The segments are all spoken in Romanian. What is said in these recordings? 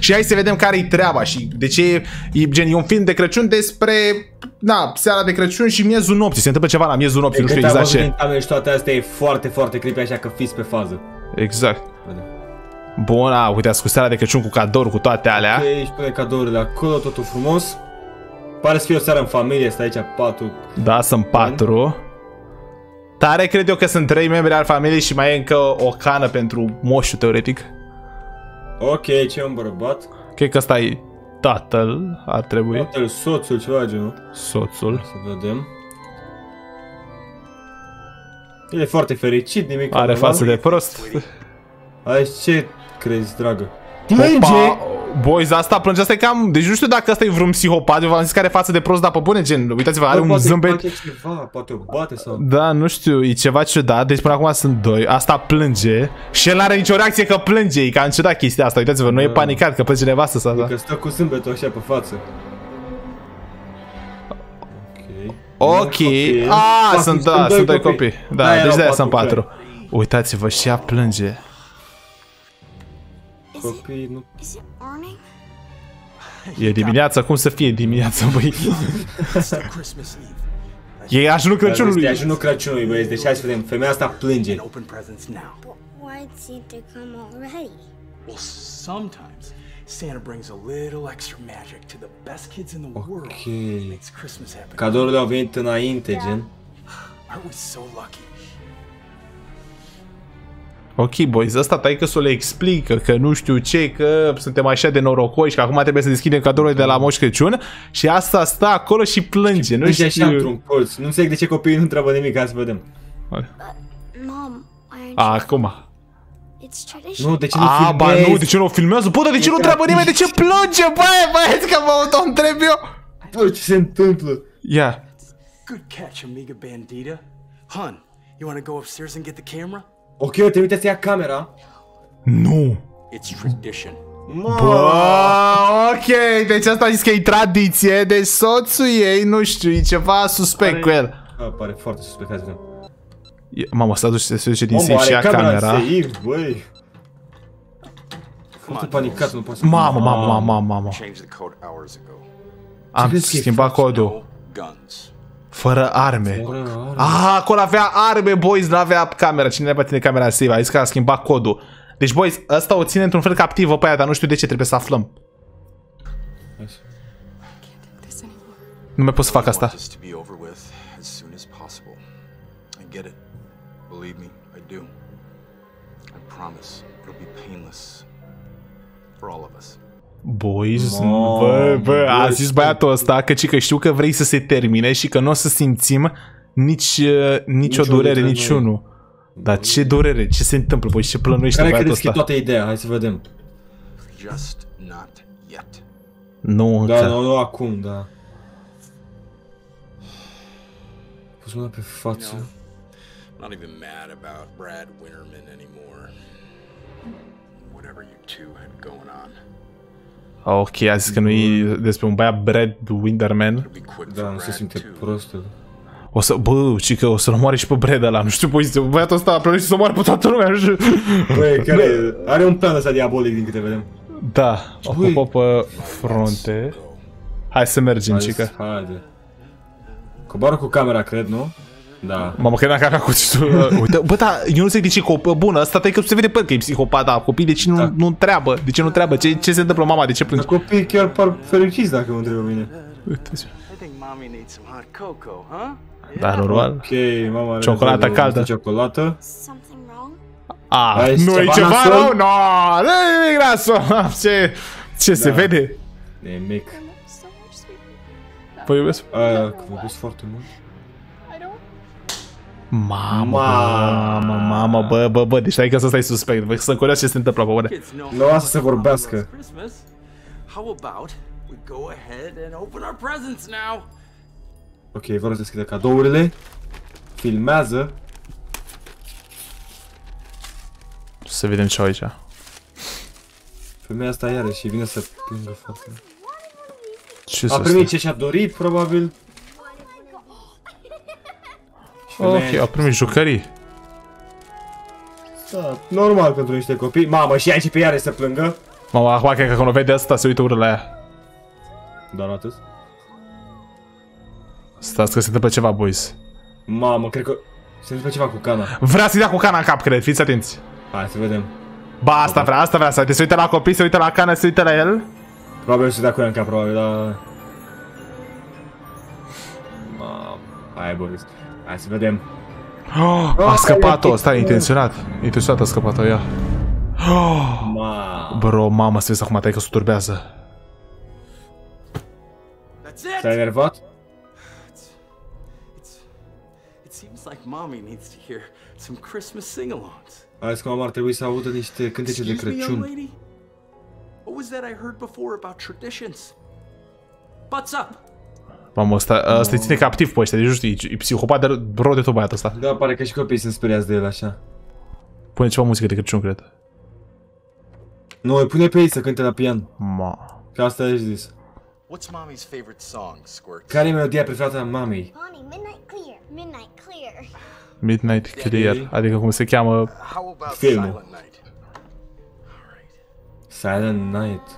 și hai să vedem care-i treaba și de ce e gen, e un film de Crăciun despre, da, seara de Crăciun și miezul nopții, se întâmplă ceva la miezul nopții, nu știu exact ce. Și toate astea e foarte, foarte creepy, așa că fiți pe fază. Exact. Bun, uite, cu seara de Crăciun, cu cadouri, cu toate alea. Ok, și pune cadourile acolo, totul frumos. Pare să fie o seară în familie, stai aici 4. Da, sunt 4. Tare cred eu că sunt 3 membri al familiei și mai e încă o cană pentru moșul, teoretic. Ok, ce e un bărbat? Cred că ăsta e tatăl, ar trebui. Tatăl, soțul, ceva de genul. Soțul. Să vedem. El e foarte fericit, nimic. Are față de prost. Aici ce crezi, dragă? Plânge! Boys, asta plânge, asta e cam... Deci nu știu dacă asta e vreun psihopat, eu v-am zis că are față de prost, dar pe bune, gen, uitați-vă, are un zâmbet... Poate ceva, poate o bate sau... Da, nu știu, e ceva ciudat, deci până acum sunt 2, asta plânge și el n-are nicio reacție că plânge, e cam ciudat chestia asta, uitați-vă, nu e panicat că plânge nevastă sau asta. Că stă cu zâmbetul așa pe față. Ok, sunt 2 copii, da, deci de-aia sunt 4. Uitați-vă, și ea plânge. Copii, nu... E dimineața, cum să fie dimineața, băi? E ajunul Crăciunului. E ajunul Crăciunului, băieți, deci hai să vedem, femeia asta plânge. Ok. Cadourile au venit înainte, gen. Ok, boys, ăsta taică-s-o le explică că nu știu ce, că suntem așa de norocoși, că acum trebuie să deschidem cadourile de la Moș Crăciun și asta stă acolo și plânge, nu știu. Așa într-un colț. Nu înțeleg de ce copiii nu întreabă nimic, hai să vedem. Acum. Nu, de ce nu filmezi? Ba nu, de ce nu o filmează? Bă, dar de ce nu întreabă nimeni? De ce plânge? Băieți, că mă întreb eu. Bă, ce se întâmplă? Ia. Good catch, amiga bandita. Hun, you wanna go upstairs and get the camera? Ok, te uite să ia camera. Nu. It's tradition. Bă, ok, deci asta zis că e tradiție, deci soțul ei, nu știu, e ceva suspect cu el. Pare foarte suspect, hai să vedem. Mamă, se duce din safe și ia camera. Băi. Foarte panicat, nu poate să... Mamă. Am schimbat codul. Fără arme. Acolo avea arme, boys, nu avea camera. Cine ne tine camera save? A zis că a schimbat codul. Deci, boys, ăsta o ține într-un fel captivă pe aia, dar nu știu de ce, trebuie să aflăm. Nu mai pot să fac asta. Boys, bă, a zis băiatul ăsta că știu că vrei să se termine și că nu o să simțim nici o durere, niciunul. Dar ce durere? Ce se întâmplă? Boys, ce plănuiește băiatul ăsta? Care credeți că e toată ideea? Hai să vedem. Nu încă. Da, nu acum, da. Pus mâna pe față. Not even mad about Brad Winterman anymore. Whatever you two had going on. Ok, a zis că nu e despre un băiat Brad Winterman. Da, nu se simte prost. O să, bă, cică, o să-l omoare și pe Brad ăla, nu știu poziție. Băiatul ăsta a plănuit să omoare pe toată lumea, nu știu. Băi, care are un plan ăsta diabolic din câte vedem. Da, ocupă pe frunte. Hai să mergem, cică. Haide. Coboară cu camera, cred, nu? Da. Mamă, că n-a cu uite, bă, da, eu nu zic de ce copil, bună, ăsta că se vede că e psihopat, da, copiii de ce nu întreabă, de ce nu întreabă, ce se întâmplă, mama, de ce plânge? Copiii chiar par fericiți dacă mă întrebă bine. Uite-ți. Da, normal. Ok, mama are ciocolată caldă. Ciocolată. Nu e ceva rău? No, nu e nimic nasul. Ce se vede? Nimic. Vă iubesc? Vă iubesc foarte mult. Mamă, bă, deci stai că ăsta e suspect. Vă sunt curios ce se întâmplă, bă, nu lasă să vorbească. Ok, vă rog să deschide cadourile. Filmează. Să vedem ce au aici. Femeia asta iarăși vine să plângă foarte. A primit ce și-a dorit, probabil. Ok, a primit jucării. Da, normal pentru niște copii. Mamă, și aici pe iarăși să plângă. Mă, acum cred că când o vede asta se uită urât la ea. Doar atât? Stați că se întâmplă ceva, boys. Mamă, cred că se întâmplă ceva cu cana. Vrea să-i dea cu cana în cap, cred, fiți atenți. Hai să vedem. Ba, asta vrea, să se uită la copii, se uită la cană, se uită la el. Probabil să dea cu ea în cap, probabil, dar... Mamă, hai boys. Hai să vedem. A scăpat-o, stai, intenționat. Intenționat a scăpat-o, ia. Mamă. Bro, mamă, să vezi acum, tai că se turbează. S-ai enervat? It seems like mommy needs to hear some Christmas sing-alongs. Hai că mama ar trebui să audă niște cântece de Excuse me, young Crăciun. lady? What was that I heard before about traditions? Butts up! Mamă, ăsta îi ține captiv pe ăștia, deci nu știu, e psihopat de rău de tot băiatul ăsta. Da, pare că și copiii sunt speriați de el așa. Pune ceva muzică de Crăciun, cred. Nu, îi pune pe ei să cânte la pian. Ma. Că asta ai zis. What's Mommy's favorite song, Squirt? Care e melodia preferată a mamei? Honey, midnight clear. Midnight clear. Midnight Clear, adică cum se cheamă. How about Filmul. Silent Night? Silent Night.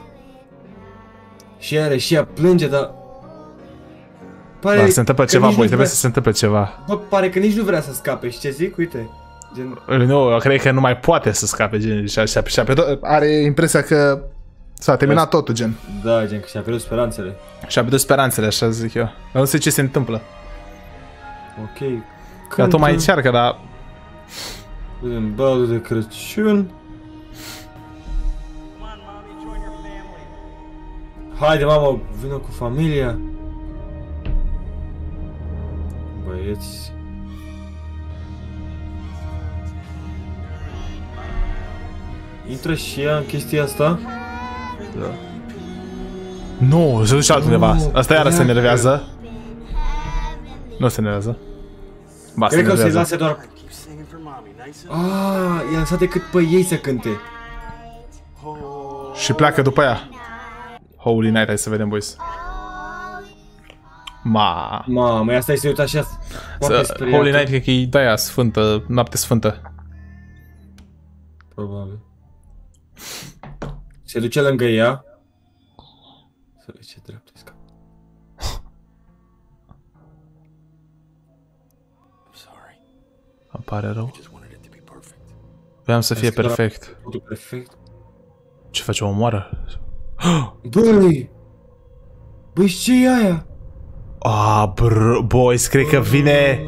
Și ea plânge, dar... Pare Da, se întâmplă că ceva, nici băi, nu trebuie vrea- să se întâmple ceva. Bă, pare că nici nu vrea să scape, și ce zic? Uite. Gen... Nu, cred că nu mai poate să scape, gen, și-a pierdut, are impresia că s-a terminat totul, gen. Da, gen că și-a pierdut speranțele. Și-a pierdut speranțele, așa zic eu. Dar nu știu ce se întâmplă. Ok. Că tot mai încearcă, dar... Vedem baldul de Crăciun. Haide, mamă, vină cu familia. Băieți. Intră și ea în chestia asta. Nu, se duce altundeva. Nu, Asta iară se pleacă. enervează. Nu se enervează. Ba, se Cred că o să-i enervează. lase doar... Keep singing for mommy, nice and... Ah, i-a lăsat decât pe ei să cânte. Și pleacă după ea. Holy night, hai să vedem, boys. Ma. Mamă, asta se uită așa foarte speriată. Holy night, cred că e de-aia sfântă, noapte sfântă. Probabil. Se duce lângă ea. Să vezi ce dreaptă-i scap. I'm sorry. Îmi pare rău. Just wanted it to be perfect. Vreau să fie Asta era- perfect. Totul perfect. Ce face, o omoară? Băi! Băi, ce e aia? Ah, bro, boys, cred că vine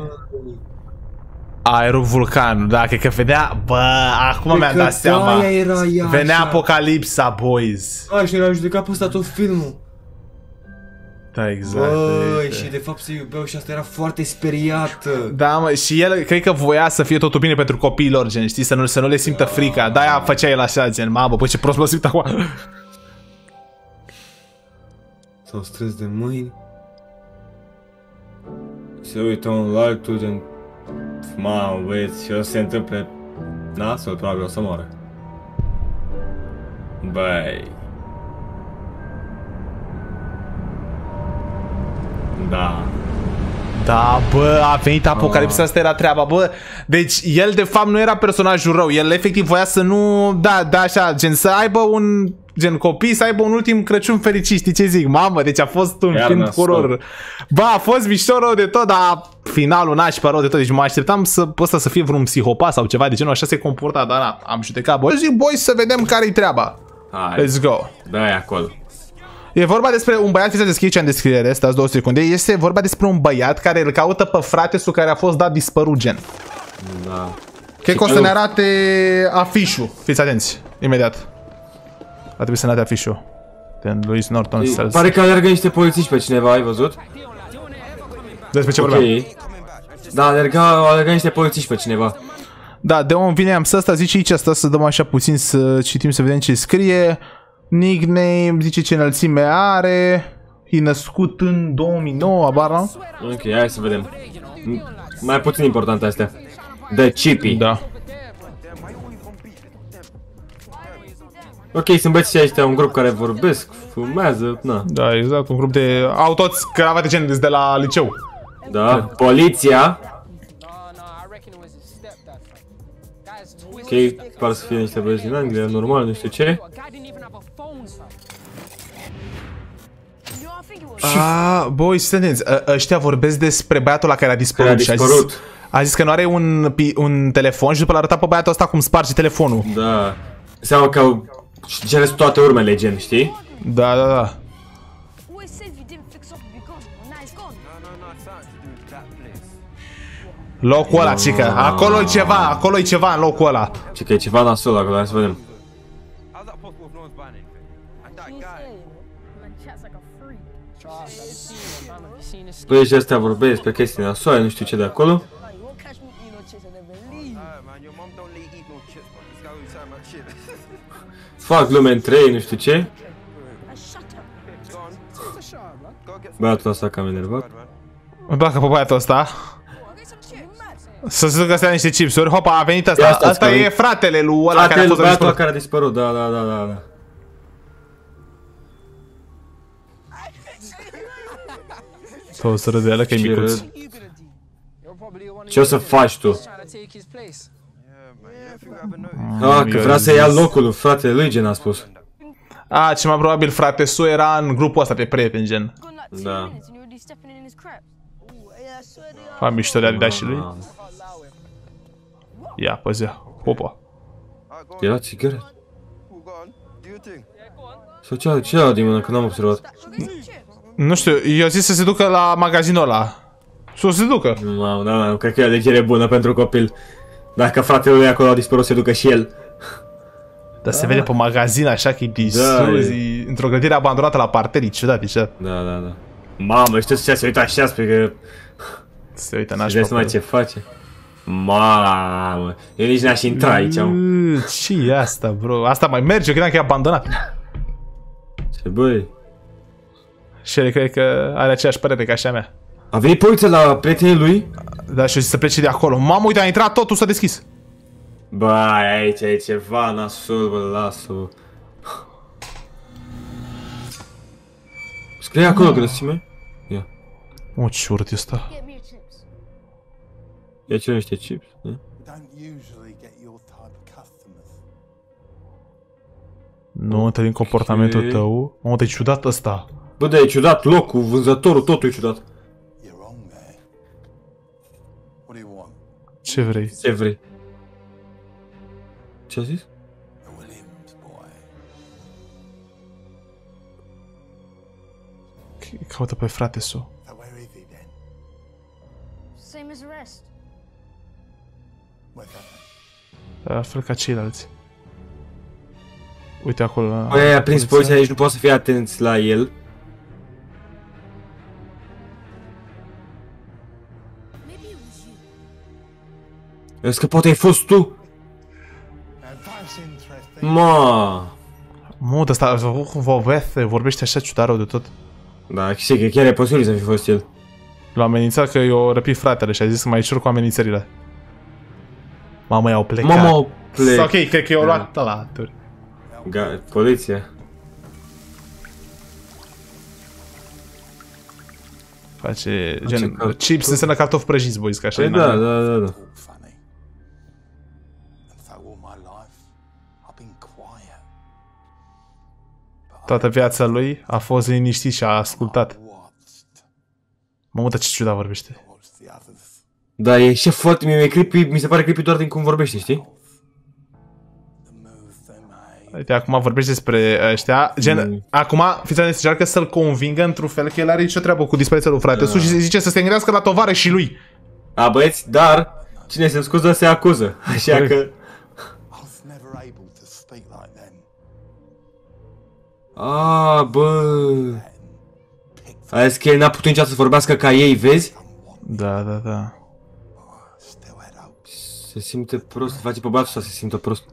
aerul vulcan. Da, cred că venea... Bă, acum mi-am dat seama. de-aia era ea Venea așa. apocalipsa, boys. A, și ne-am judecat pe ăsta tot filmul. Da, exact. Băi, uite. și de fapt se iubeau și asta era foarte speriată. Da, mă, și el cred că voia să fie totul bine pentru copiilor, gen, știi, să nu le simtă frica. Da, făcea el așa, gen, mamă, bă, ce prost mă simt acum. S-au strâns de mâini. Se uită unul la altul, gen... Mamă, băieți, și o să se întâmple... Nasol, probabil o să moară. Băi... Da... Da, bă, a venit apocalipsa, asta era treaba, bă. Deci, el de fapt nu era personajul rău, el efectiv voia să nu... Da, așa, gen, să aibă un... Gen, copii să aibă un ultim Crăciun fericit, știi ce zic? Mamă, deci a fost un Iar film nasol. horror. Bă, a fost mișto rău de tot, dar finalul nașpa rău de tot. Deci mă așteptam ăsta să fie vreun psihopat sau ceva de genul, așa se comporta, dar na, am judecat. Bă, zic, boi, să vedem care-i treaba. Hai, Let's go. dă-i acolo. E vorba despre un băiat, fiți să în descriere, stați 2 secunde. Este vorba despre un băiat care îl caută pe fratesul care a fost dat dispărut, gen. Da. Cred că o să ne arate afișul. Fiți atenți, imediat. A trebuit să ne arate afișul. Ten Louis Norton Sells. Pare că alergă niște polițiști pe cineva, ai văzut? Despre ce vorbeam. Ok. Da, alerga niște polițiști pe cineva. Da, de unde vine am să asta, zice aici asta, să dăm așa puțin să citim, să vedem ce scrie. Nickname, zice ce înălțime are. E născut în 2009, abar n-am? Ok, hai să vedem. Mai puțin importante astea. The Chippy. Da. Ok, sunt băieții ăștia, un grup care vorbesc, fumează, na. Da, exact, un grup de... Au toți cravate gen de la liceu. Da, poliția. Ok, par să fie niște băieți din Anglia, normal, nu știu ce. Băi, studenți, ăștia vorbesc despre băiatul ăla care a dispărut. A zis că nu are un telefon și după l-a arătat pe băiatul ăsta cum sparge telefonul. Da. Seama că au generez toate urmele, gen, știi? Da. Locul ăla, cică. Acolo e ceva în locul ăla. Cică e ceva nasol acolo, hai să vedem. Păi și astea vorbesc despre chestii nasoale, nu știu ce de acolo. Fac lume între ei, nu știu ce. Băiatul ăsta cam enervat. Îmi placă pe băiatul ăsta. Să se ducă astea niște chipsuri. Hopa, a venit ăsta. Asta e fratele lui ăla care a fost băiatul ăla care a dispărut, da. O să râde ăla că e micuț. Ce o să faci tu? Că vrea să ia locul lui fratele lui, gen a spus. Ce mai probabil frate su era în grupul ăsta pe prieteni, gen. Da. Fa mișto de Adidas lui. Ia, păzea. Hopa. Era țigăre? Sau ce au din mână, că n-am observat? Nu știu, eu zis să se ducă la magazinul ăla. Să se ducă. Nu, cred că e o alegere bună pentru copil. Dacă fratele lui acolo a dispărut, se ducă și el. Dar se vede pe magazin așa că e distrus, într-o grădire abandonată la parter, e ciudat, Da. Mamă, știu ce se uită așa, spre că... Se uită n-aș mai ce face. Mamă, eu nici n-aș intra aici, mă. Ce e asta, bro? Asta mai merge, eu credeam că e abandonat. Ce băi? Și el cred că are aceeași părere ca și a mea. A venit poliția la prietenii lui? Da, și o zis să plece de acolo. Mamă, uite, a intrat totul, s-a deschis. Băi, aici e ceva nasol, bă, lasă-o. Scrie acolo grăsime? Ia. O, ce urât e ăsta. Ia cere niște chips, da? Nu întâlnim comportamentul tău. Mă, e ciudat ăsta. Bă, da, e ciudat locul, vânzătorul, totul e ciudat. Ce vrei? Ce vrei? Ce a zis? Caută pe frate su. La fel ca ceilalți. Uite acolo. Băi, a prins poliția aici, nu poate să fie atenți la el. Vezi că poate ai fost tu? Mă, Mă, ăsta vorbește așa ciudat rău de tot. da, știi că chiar e posibil să fi fost el. L-a amenințat că i-o răpi fratele și a zis să mai cer cu amenințările. Mamă, i-au plecat. Mamă, au plecat. Ok, cred că i-au luat ăla. Poliția. Face gen chips înseamnă cartofi prăjiți, boys, ca așa. Păi da. Toată viața lui a fost liniștit și a ascultat. Mamă, dar ce ciudat vorbește. Da, e și foarte, mi se pare creepy doar din cum vorbește, știi? Uite, acum vorbește despre ăștia. Gen, acum, fiți atenți, încearcă să-l convingă într-un fel că el are nicio treabă cu dispariția lui frate și zice să se gândească la tovară și lui. A, băieți, dar cine se scuză se acuză, așa că... A, bă... A zis că el n-a putut niciodată să vorbească ca ei, vezi? Da. Se simte prost, face pe băiatul ăsta să se simtă prost.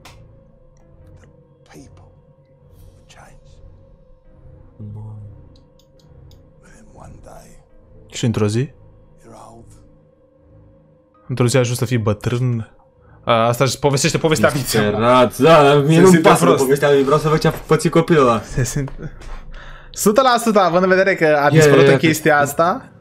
Și într-o zi? Într-o zi ajungi să fii bătrân. Asta își povestește povestea vieții. Da, mie nu-mi pasă de povestea lui, vreau să văd ce a pățit copilul ăla. Se simte... 100%, având în vedere că a dispărut în chestia asta.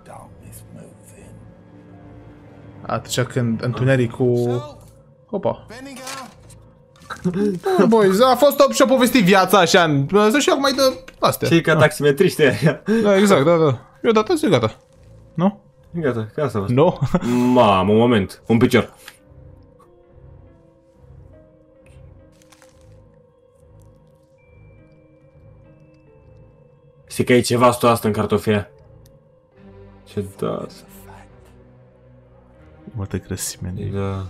Atunci când întunericul... Opa. Boys, a fost top și-a povestit viața așa. Să și acum mai dă astea. Și ca taximetriști aia. Da, exact, da. Eu dată zi gata. Nu? Gata, ca asta a fost. Nu? Mamă, un moment. Un picior. Știi că e ceva stu asta în cartofia? Ce da. Multă grăsime. Da.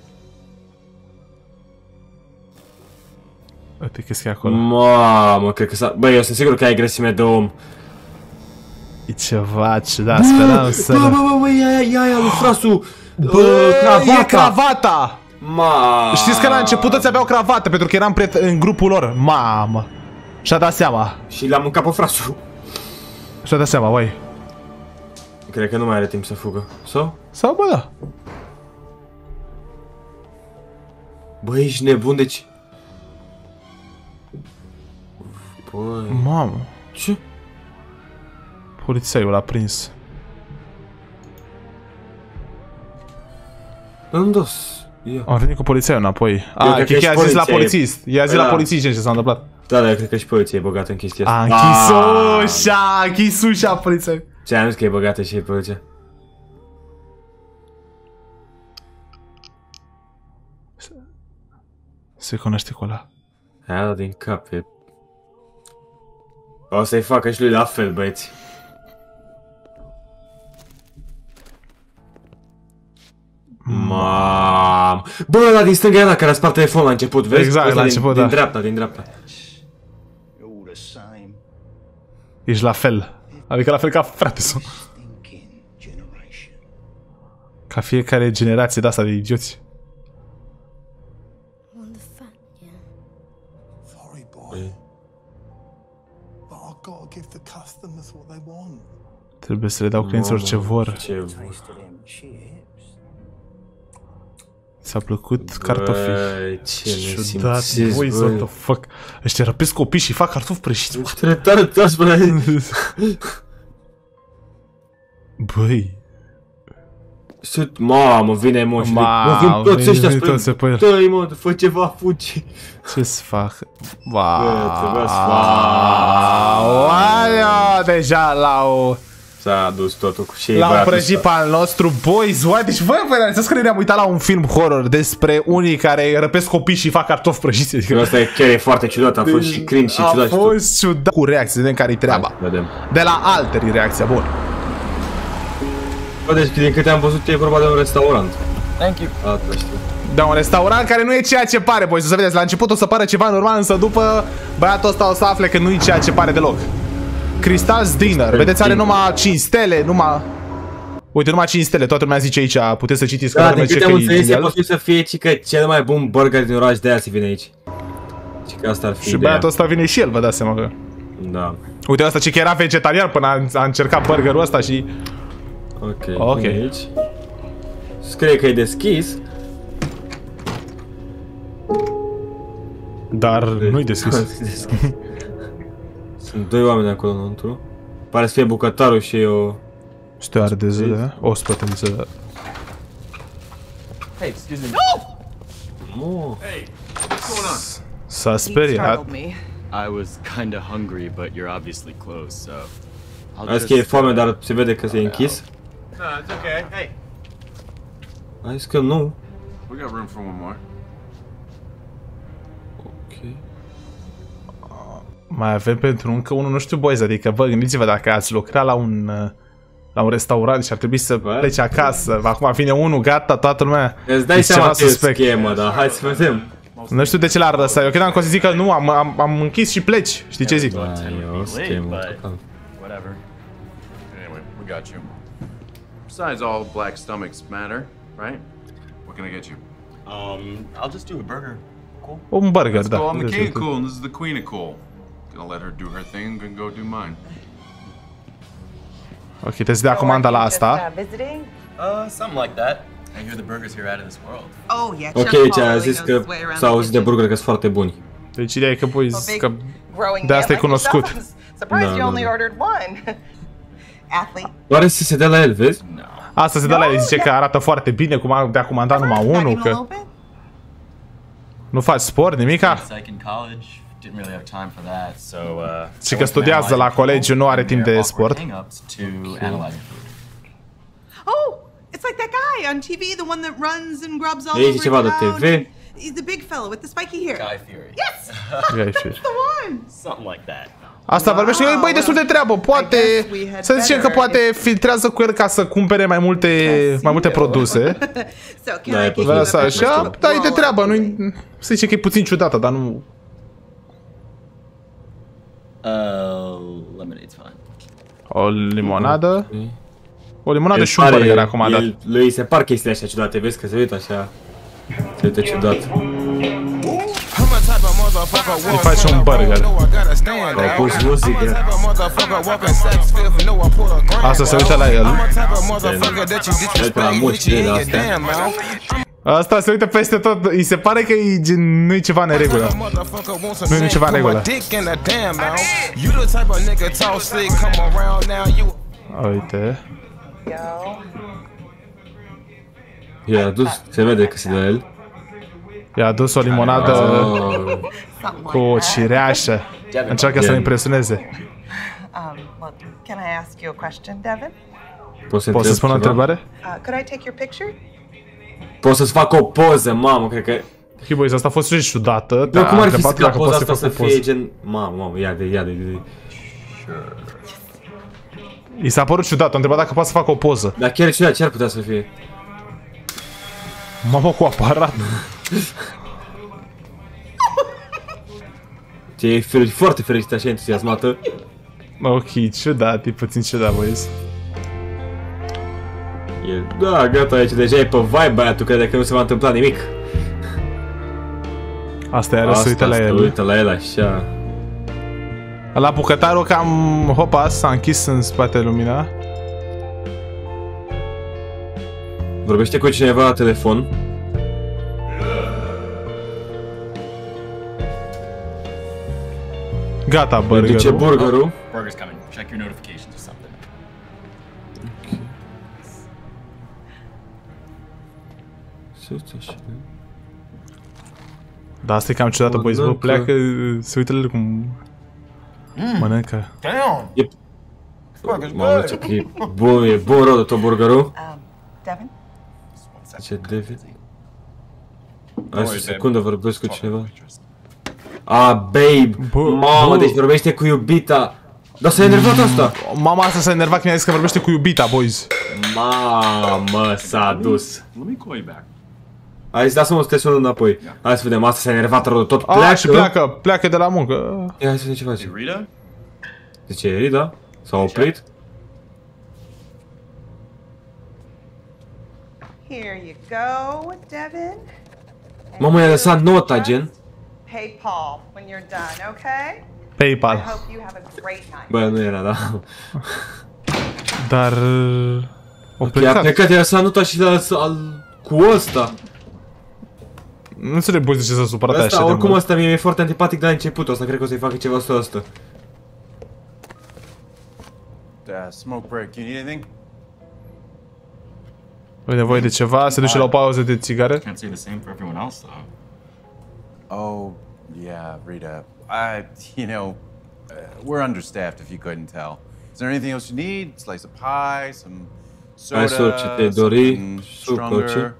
Uite că e acolo. Mamă, cred că s-a... Băi, eu sunt sigur că ai grăsime de om. E ceva, da, speram să... Bă, ia, lui Frasu! Cravata! E cravata! Mamă! Știți că la început toți aveau cravată, pentru că eram în grupul lor. Mamă! Și-a dat seama. Și l-a mâncat pe Frasu. Și-a dat seama, băi. Cred că nu mai are timp să fugă. Sau? Sau, bă, da. Băi, ești nebun, deci... Băi... Mamă. Ce? Polițaiul l-a prins. Nu-mi dos. Ia. Am venit cu polițaiul înapoi. cred că i-a și zis la poliția e- polițist. I-a zis la Da. polițist ce s-a întâmplat. Da, eu cred că și poliția e băgată în chestia asta. A închis ușa polițaiul. Ce-am zis că e băgată și poliția. Se cunoaște cu ăla. Aia din cap e... O să-i facă și lui la fel, băieți. Mam. Bă, ăla din stânga e ăla care a spart telefonul la început, vezi? Exact, Ăsta la început, din da. dreapta, din dreapta. You're all the same. Ești la fel. Adică la fel ca frate sau. Thinking generation. Ca fiecare generație de asta de idioți. On the fat, yeah. Sorry, boy. But I've got to give the customers what they want. Trebuie să le dau clienților ce vor. Ce... Taste of them chips. Ți-a plăcut cartofii? Băi, ce Ciudat, nesimțiți, boys, what the băi. fuck? Ăștia răpesc copii și fac cartofi prăjiți. Ești retard, toți, băi. Băi. Mamă, vine emoții. Mamă, Mă, vin toți ăștia vin toți spre... pe el. Dă-i, mă, fă ceva, fugi. Ce-ți fac? trebuie să Wow, deja S-a dus totul cu și l-au prăjit pe al nostru, boys. What? Deci voi vă realizați că ne-am uitat la un film horror despre unii care răpesc copii și fac cartofi prăjiți. Adică... Asta e chiar e foarte ciudat, a fost și cringe și ciudat. A fost ciudat. Cu reacție, vedem care-i treaba. Vedem. De la Alteri reacția, bun. Bă, deci din câte am văzut e vorba de un restaurant. Thank you. Asta știu. Da, un restaurant care nu e ceea ce pare, boys. O să vedeți, la început o să pară ceva normal, însă după băiatul ăsta o să afle că nu e ceea ce pare deloc. Crystal's Dinner. Vedeți, are numai 5 stele, numai... Uite, numai 5 stele, toată lumea zice aici, puteți să citiți că Da, lumea din zice câte că am e înțeles, e genial. posibil să fie că cel mai bun burger din oraș, de aia se vine aici. Și că asta ar fi Și ideea. băiatul ăsta vine și el, vă dați seama că... Da. Uite, ăsta ce că era vegetarian până a încercat burgerul ăsta și... Ok. Vine aici. Scrie că e deschis. Dar nu-i deschis. Sunt doi oameni acolo înăuntru. Pare să fie bucătarul și eu. Stewardeză, da? Ospătă, înțeleg. Hey, excuse me. Oh. Hey, what's going on? S-a speriat. I was kinda hungry, but you're obviously closed, so I'll A zis că e foame, dar se vede că e închis. No, it's okay. Hey, A zis că nu. we got room for one more. Ok. Mai avem pentru încă unul, nu știu, boys, adică, bă, gândiți-vă dacă ați lucrat la un restaurant și ar trebui să pleci acasă. Acum vine unul, gata, toată lumea. Îți dai seama ce schemă, dar hai să vedem. Nu știu de ce l-ar lăsa. Eu credeam că o să zică nu, am închis și pleci. Știi ce zic? Da, e o schemă. whatever. Anyway, we got you. Besides, all black stomachs matter, right? What can I get you? I'll just do a burger. Cool. Un burger, Let's da. go. I'm the king of cool, and this is the queen of cool. Gonna let her do her thing, and go do mine. Ok, trebuie să dea comanda la asta. Visiting? Something like that. I hear the burgers here are out of this world. Oh, yeah. Ok, Chef ce a Paul zis knows că his way around s-a the auzit de kitchen. burgeri că sunt foarte buni. Deci ideea e că, boys, A big că growing de man asta e like yourself, cunoscut. I'm surprised No, you no, only no. ordered one. Athlete. Oare să se dea la el, vezi? Asta se dă la el, zice că arată foarte bine, cum de-a comandat numai Not unul, even a că... little bit? Nu faci sport, nimica? Și că studiază la colegiu, nu are timp de sport. Oh, it's like that guy on TV, the one that runs and grubs all Ei, over ceva de town. TV. He's the big fellow with the spiky hair. Guy Fieri. Yes! Guy Fieri. That's the one! Something like that. Asta vorbește, băi, destul de treabă, poate, să zicem că poate filtrează cu el ca să cumpere mai multe produse. Vrea să așa, da, e de treabă, nu să zice că e puțin ciudată, dar nu... Lemonade's fine. O limonadă? O limonadă și un burger acum, da. Lui se par chestiile așa ciudate, vezi că se uită așa. Se uită ciudat. Îi faci un burger. Au pus muzică. Asta se uită la el. Se uită la mușchile de astea. Asta se uită peste tot. Îi se pare că nu-i ceva în regulă. Nu-i ceva în regulă. Uite. I-a adus, se vede că se de el. I-a adus o limonadă cu o cireașă. Încearcă să-l impresioneze. Well, can I ask you a question, Devin? Poți să spun o întrebare? Could I take your picture? Poți să-ți fac o poză, mamă, cred că... Boys, asta a fost și ciudată. Nu, cum ar fi ca poza asta să fie gen... Mamă, ia de... I s-a părut ciudat, a întrebat dacă poate să facă o poză. Dar chiar ciudat, ce ar putea să fie? Mamă, cu aparat. E foarte fericită și entuziasmată. Ok, ciudat, e puțin ciudat, boys. Da, gata, aici deja e pe vibe, băiatul crede că nu se va întâmpla nimic. Asta iară se uită la el. Se uită la el așa. La bucătarul cam, hopa, s-a închis în spatele lumina. Vorbește cu cineva la telefon. Gata, burgerul. Duce burgerul. Burger's coming. Check your notifications or something. Se uită așa. Da, asta e cam ciudată, boys, bă, pleacă, se uită la el cum mănâncă. Damn! Mamă, ce e bun, e bun rău de tot burgerul. Devin? Ce David? Hai o secundă, vorbesc cu cineva. Ah, babe! Mamă, deci vorbește cu iubita. Dar s-a enervat asta! Mama asta s-a enervat când mi-a zis că vorbește cu iubita, boys. Mamă, s-a dus. Let me call you back. Hai, lasă-mă să te sun înapoi. Hai să vedem, asta s-a enervat rău de tot. Ah, și pleacă de la muncă. Ia, hai să vedem ce face. Rita? Zice Rita? S-a oprit? Here you go, Devin. Mamă, i-a lăsat nota, gen. Pay Paul when you're done, okay? PayPal. I hope you have a great night. Bă, nu era, da. Dar... O I-a plecat. plecat, i-a lăsat nota și cu ăsta. Nu înțeleg, boys, de ce s-a supărat așa de Ăsta, oricum mult. ăsta mi-e foarte antipatic de la început. Ăsta cred că o să-i facă ceva ăsta. Smoke break. You need anything? Ai nevoie de ceva? Se duce la o pauză de țigară? Can't say the same for everyone else, though. Oh, yeah, Rita. You know, we're understaffed if you couldn't tell. Is there anything else you need? Slice of pie, some soda, something stronger?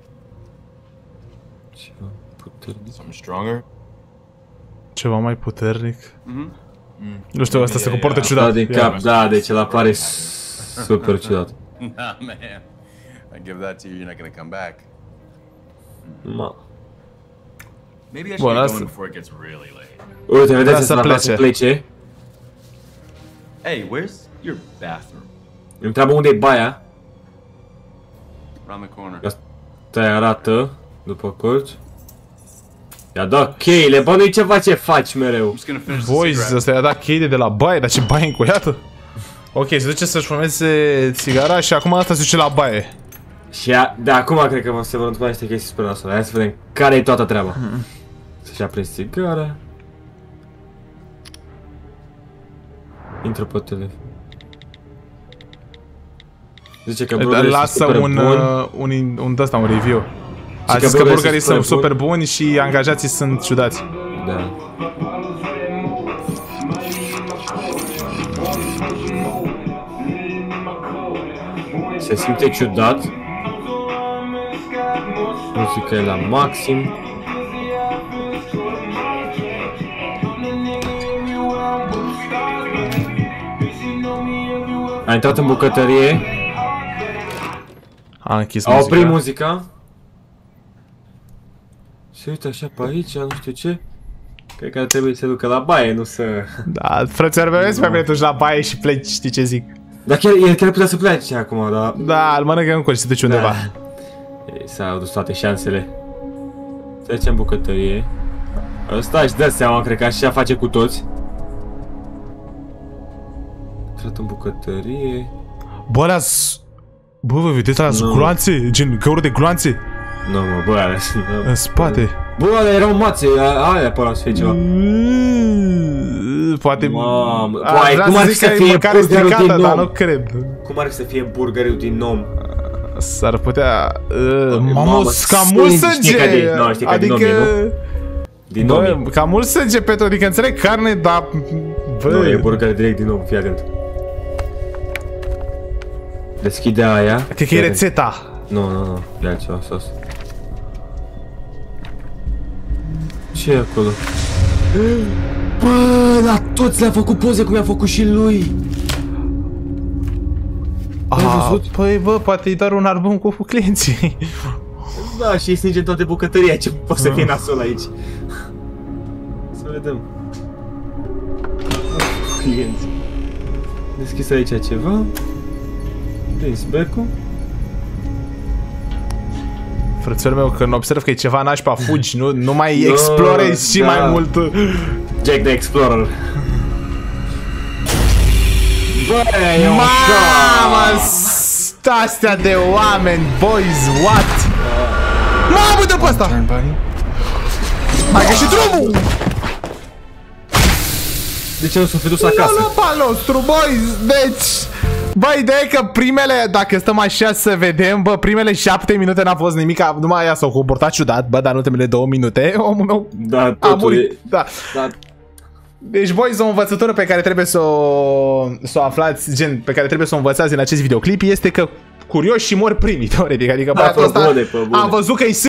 Something stronger? Ceva mai puternic? Nu știu, asta se comportă ciudat. Da, din cap, da, deci el apare super ciudat. Nah, man. I give that to you, you're not gonna come back. Ma. Maybe I should get going before it gets really late. Uite, vedeți să plece. Hey, where's your bathroom? Îmi întreabă unde e baia. Around the corner. Asta arată după colț. I-a dat cheile, bă, nu-i ceva ce faci mereu. Boys, ăsta i-a dat cheile de la baie, dar ce baie încuiată? Ok, se duce să-și fumeze țigara și acum asta se duce la baie. Și de acum cred că se vor întâmpla niște chestii super nasoale. Hai să vedem care e toată treaba. Să-și aprins țigara. Intră pe telefon. Zice că Brother este super bun. un de-asta, un review. A zis că burgerii sunt super buni și angajații sunt ciudați. Da. Se simte ciudat. Muzica e la maxim. A intrat în bucătărie. A închis muzica. A oprit muzica. Se uită așa pe aici, nu știu ce. Cred că ar trebui să se ducă la baie, nu să... Da, frățioare, vezi pe mine duci la baie și pleci, știi ce zic. Dar chiar, el chiar putea să plece acum, dar... Da, îl mănâncă în cur și se duce undeva. S-au dus toate șansele. Trecem în bucătărie. Ăsta își dă seama, cred că așa face cu toți. Intrat în bucătărie. Bă, alea bă, vă vedeți alea gloanțe? Gen găuri de gloanțe? Nu, mă, bă, alea în spate. Bă, alea erau mațe, alea părea să fie ceva. Poate... Mamă, cum ar fi să fie burgerul din om? Dar nu cred. Cum ar fi să fie burgerul din om? S-ar putea... Mamă, ca mult sânge! Adică... Din om, ca mult sânge, Petru, adică înțeleg carne, dar... Nu, e burger direct din om, fii atent. Deschide aia. Cred că e rețeta. Nu, e altceva sos. Ce e acolo? Bă, la toți le-a făcut poze cum i-a făcut și lui. Ai văzut? Păi bă, poate-i doar un album cu clienții. Da, și îi stinge toate bucătăria, ce poate să fie nasol aici. Să vedem. Clienți. Deschis aici ceva. Prins becul. Frățiorul meu, când observ că e ceva nașpa, fugi, nu mai explorezi și mai mult. Jack the Explorer. Băi, mamă, astea de oameni, boys, what? Mamă, dă pe ăsta! Hai că și drumul! De ce nu s-a fi dus acasă? Nu, nostru, boys, deci... Bă, ideea e că primele, dacă stăm așa să vedem, bă, primele 7 minute n-a fost nimic, numai aia s-au comportat ciudat, bă, dar în ultimele 2 minute, omul meu a murit. Da. Deci, boys, o învățătură pe care trebuie să o aflați, gen, pe care trebuie să o învățați în acest videoclip, este că curioși și mor primii, teoretic, adică băiatul ăsta am văzut că-i